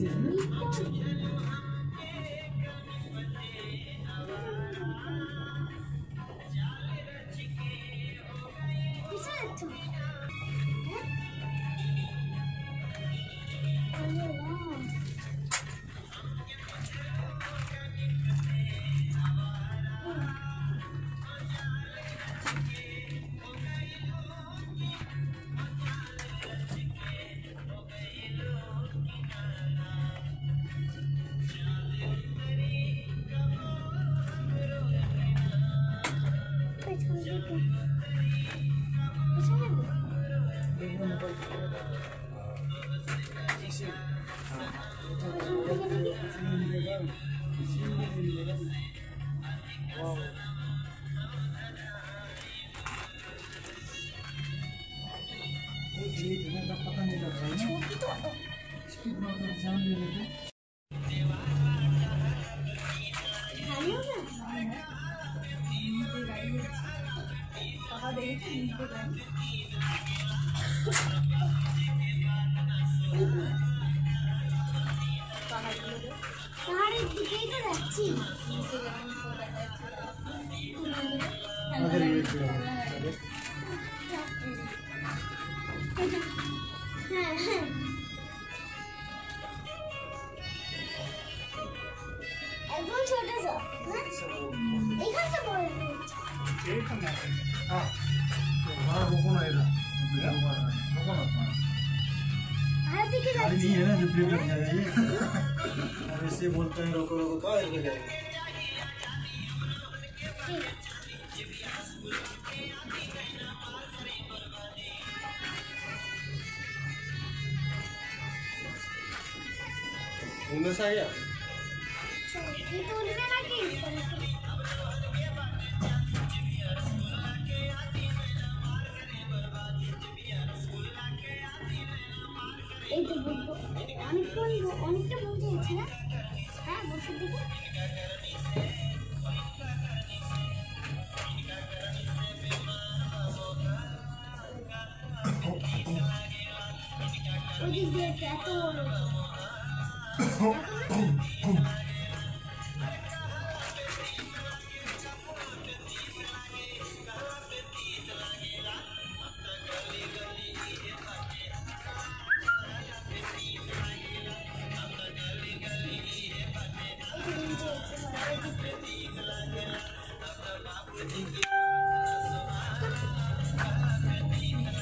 छोटा सा नहीं है ना जो प्लेट रखा है अब इससे बोलते हैं रोको रोको कहाँ लेके जाएंगे उनमें से आया অনেকটা বলতে হচ্ছে না হ্যাঁ বসে দেখো ওই দিক দিয়ে এত Thank you.